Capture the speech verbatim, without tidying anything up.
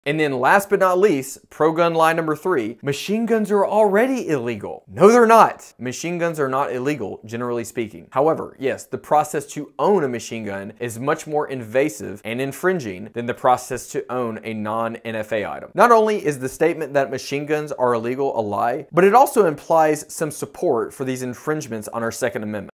And then last but not least, pro-gun lie number three, machine guns are already illegal. No, they're not. Machine guns are not illegal, generally speaking. However, yes, the process to own a machine gun is much more invasive and infringing than the process to own a non-N F A item. Not only is the statement that machine guns are illegal a lie, but it also implies some support for these infringements on our Second Amendment.